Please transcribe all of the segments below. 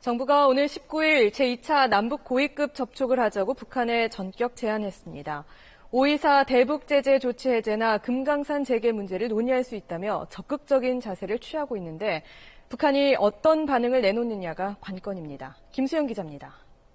정부가 오늘 19일 제2차 남북 고위급 접촉을 하자고 북한에 전격 제안했습니다. 5.24 대북 제재 조치 해제나 금강산 재개 문제를 논의할 수 있다며 적극적인 자세를 취하고 있는데 북한이 어떤 반응을 내놓느냐가 관건입니다. 김수영 기자입니다.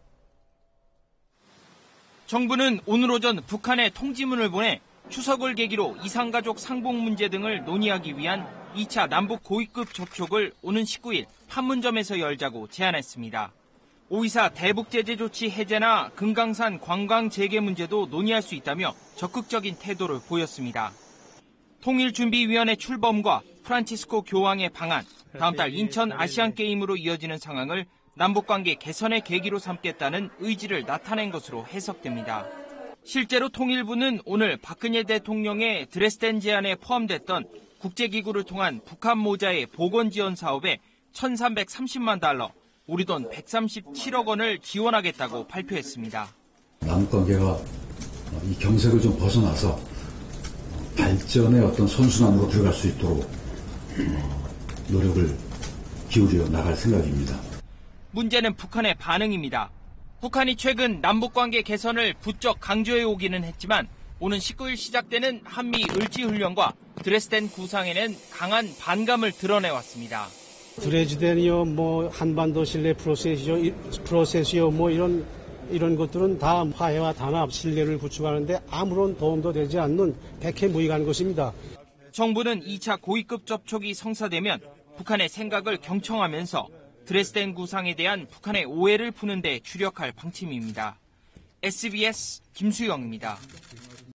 정부는 오늘 오전 북한에 통지문을 보내 추석을 계기로 이산가족 상봉 문제 등을 논의하기 위한 2차 남북 고위급 접촉을 오는 19일 판문점에서 열자고 제안했습니다. 5.24 대북 제재 조치 해제나 금강산 관광 재개 문제도 논의할 수 있다며 적극적인 태도를 보였습니다. 통일준비위원회 출범과 프란치스코 교황의 방한, 다음 달 인천 아시안게임으로 이어지는 상황을 남북관계 개선의 계기로 삼겠다는 의지를 나타낸 것으로 해석됩니다. 실제로 통일부는 오늘 박근혜 대통령의 드레스덴 제안에 포함됐던 국제기구를 통한 북한 모자의 보건 지원 사업에 1,330만 달러, 우리 돈 137억 원을 지원하겠다고 발표했습니다. 남북관계가 이 경색을 좀 벗어나서 발전의 어떤 선순환으로 들어갈 수 있도록 노력을 기울여 나갈 생각입니다. 문제는 북한의 반응입니다. 북한이 최근 남북관계 개선을 부쩍 강조해 오기는 했지만 오는 19일 시작되는 한미 을지훈련과 드레스덴 구상에는 강한 반감을 드러내왔습니다. 드레스덴이요, 한반도 신뢰 프로세스요, 이런 것들은 다 화해와 단합, 신뢰를 구축하는데 아무런 도움도 되지 않는 백해무익한 것입니다. 정부는 2차 고위급 접촉이 성사되면 북한의 생각을 경청하면서 드레스덴 구상에 대한 북한의 오해를 푸는 데 주력할 방침입니다. SBS 김수영입니다.